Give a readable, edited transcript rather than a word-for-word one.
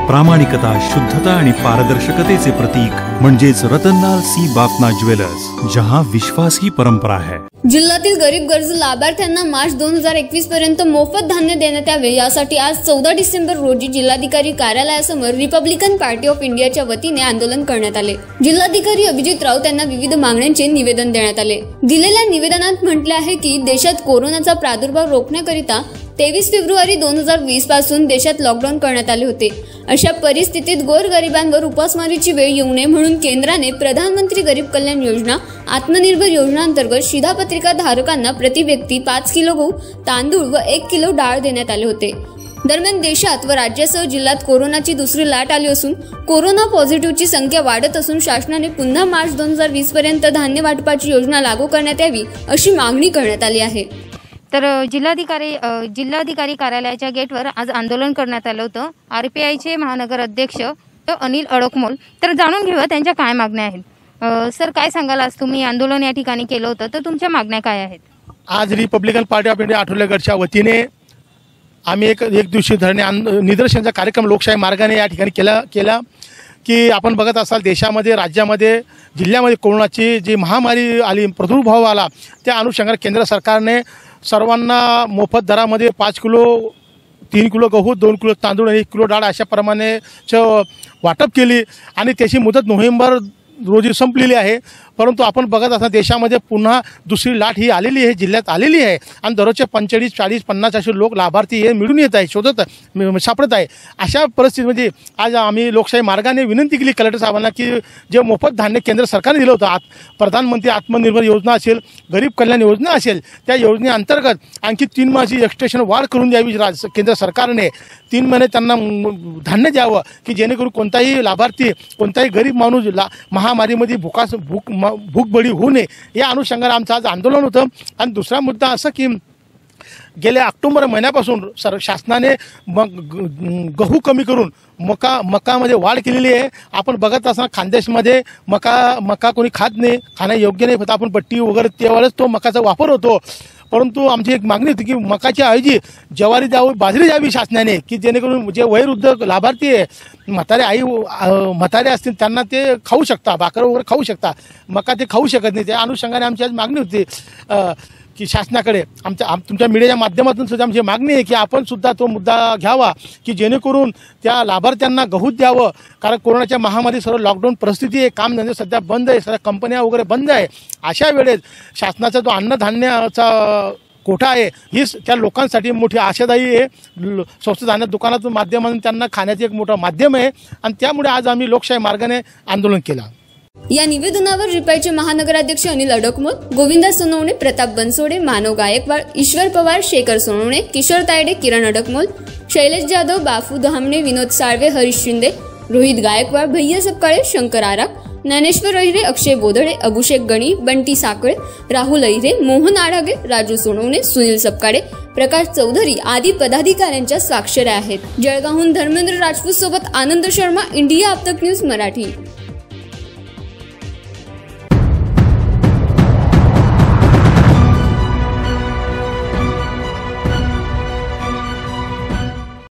प्रामाणिकता, शुद्धता आणि पारदर्शकतेचे प्रतीक म्हणजेच रतनलाल सी बाफना ज्वेलर्स, जहां विश्वास ही परंपरा है। जिल्ह्यातील गरीब गरजू लाभार्थ्यांना मार्च 2021 पर्यंत मोफत धान्य देण्यात यावे यासाठी आज 14 डिसेंबर रोजी जिल्हाधिकारी कार्यालयासमोर रिपब्लिकन पार्टी ऑफ इंडियाच्या वतीने आंदोलन करण्यात आले। जिल्हाधिकारी अभिजित राऊत यांना विविध मागण्यांचे निवेदन देण्यात आले। दिलेल्या निवेदनात म्हटले आहे की देशात कोरोनाचा प्रादुर्भाव रोखण्याकरिता 23 फेब्रुवारी 2020 पासून देशात लॉकडाऊन करण्यात आले होते। अशा परिस्थितीत गोरगरिबांवर उपासमारीची वेळ येऊ नये म्हणून केंद्राने प्रधानमंत्री गरीब कल्याण योजना, आत्मनिर्भर योजना अंतर्गत शिधापत्रिका धारकांना प्रति व्यक्ती 5 किलो गहू, तांदूळ व 1 किलो डाळ देण्यात आले होते। दरम्यान देशात व राज्यासह जिल्ह्यात कोरोनाची दुसरी लाट आली असून कोरोना पॉझिटिव्हची संख्या वाढत असून शासनाने पुन्हा मार्च 2020 पर्यंत धान्य वाटपाची योजना लागू करण्यात यावी अशी मागणी करण्यात आली आहे। तर जिल्हाधिकारी कार्यालयाच्या गेटवर आज आंदोलन करण्यात आलं होतं। आरपीआयचे महानगर अध्यक्ष अनिल अडकमोल, तर जाणून घेऊया त्यांच्या काय मागण्या आहेत। सर, काय सांगाल, आज तुम्ही आंदोलन या ठिकाणी केलं होतं, तर तुमच्या मागण्या काय आहेत? आज Republican Party of India Athawale गटच्या वतीने आम्ही एक दिवसीय धरणे निदर्शनाचा कार्यक्रम लोकशाही मार्गाने या ठिकाणी केला की आपण बघत असाल देशामध्ये, राज्यामध्ये, जिल्ह्यामध्ये कोरोनाची जी महामारी आली, प्रादुर्भाव आला, त्या अनुषंगाने केंद्र सरकारने सर्वांना मोफत दरामध्ये 5 किलो, 3 किलो गहू, 2 किलो तांदूळ आणि 1 किलो डाळ अशा प्रमाणेचं वाटप केली आणि त्याची मुदत नोव्हेंबर रोजी संपलेली आहे। परंतु आपण बघत असताना देशामध्ये पुन्हा दुसरी लाट ही आलेली आहे, जिल्ह्यात आलेली आहे आणि दररोजचे 45, 40, 50 असे लोक लाभार्थी हे मिळून येत आहे, सापडत आहे। अशा परिस्थितीमध्ये आज आम्ही लोकशाही मार्गाने विनंती केली कलेक्टर साहेबांना की जे मोफत धान्य केंद्र सरकारने दिलं होतं, प्रधानमंत्री आत्मनिर्भर योजना असेल, गरीब कल्याण योजना असेल, त्या योजनेअंतर्गत आणखी 3 महिन्याची एक्सटेन्शन वाढ करून द्यावी केंद्र सरकारने। 3 महिने त्यांना धान्य द्यावं की जेणेकरून कोणताही लाभार्थी, कोणताही गरीब माणूस महामारीमध्ये भूकबळी होऊ नये या अनुषंगाने आमचं आज आंदोलन होतं। आणि दुसरा मुद्दा असा की गेल्या ऑक्टोबर महिन्यापासून शासनाने गहू कमी करून मकामध्ये वाढ केलेली आहे। आपण बघत असताना खानदेशमध्ये मका कोणी खात नाही, खाणं योग्य नाही, फक्त आपण पट्टी वगैरे त्यावेळेस तो मकाचा वापर होतो। परंतु आमची एक मागणी होती की मकाच्या ऐवजी ज्वारी द्यावी, बाजरी द्यावी शासनाने, की जेणेकरून जे वयोवृद्ध लाभार्थी आहे, म्हातारे असतील त्यांना ते खाऊ शकता, भाकर वगैरे खाऊ शकता, मका ते खाऊ शकत नाही। त्या अनुषंगाने आमची आज मागणी होती की शासनाकडे तुमच्या मीडियाच्या माध्यमातून सुद्धा आमची मागणी आहे की आपण सुद्धा तो मुद्दा घ्यावा की जेणेकरून त्या लाभार्थ्यांना गहू द्यावं। कारण कोरोनाच्या महामारी सर्व लॉकडाऊन परिस्थिती आहे, कामधंदे सध्या बंद आहे, सध्या कंपन्या वगैरे बंद आहे। अशा वेळेस शासनाचा जो अन्नधान्याचा कोठा आहे ही त्या लोकांसाठी मोठी आशादायी आहे। स्वस्त धान्य दुकानातून माध्यमातून त्यांना खाण्याचे एक मोठं माध्यम आहे आणि त्यामुळे आज आम्ही लोकशाही मार्गाने आंदोलन केलं। या निवेदनावर रिपाईचे महानगराध्यक्ष अनिल अडकमोल, गोविंदा सोनवणे, प्रताप बनसोडे, मानव गायकवाड, ईश्वर पवार, शेखर सोनवणे, किशोर तायडे, किरण अडकमोल, शैलेश जाधव, बापू धामणे, विनोद साळवे, हरीश शिंदे, रोहित गायकवाड, भैया सपकाळे, शंकर आराक, ज्ञानेश्वर अहिरे, अक्षय बोधडे, अभिषेक गणी, बंटी साकळे, राहुल अहिरे, मोहन आढागे, राजू सोनवणे, सुनील सपकाळे, प्रकाश चौधरी आदी पदाधिकाऱ्यांच्या स्वाक्षऱ्या आहेत। जळगावहून धर्मेंद्र राजपूत सोबत आनंद शर्मा, इंडिया अब तक न्यूज मराठी।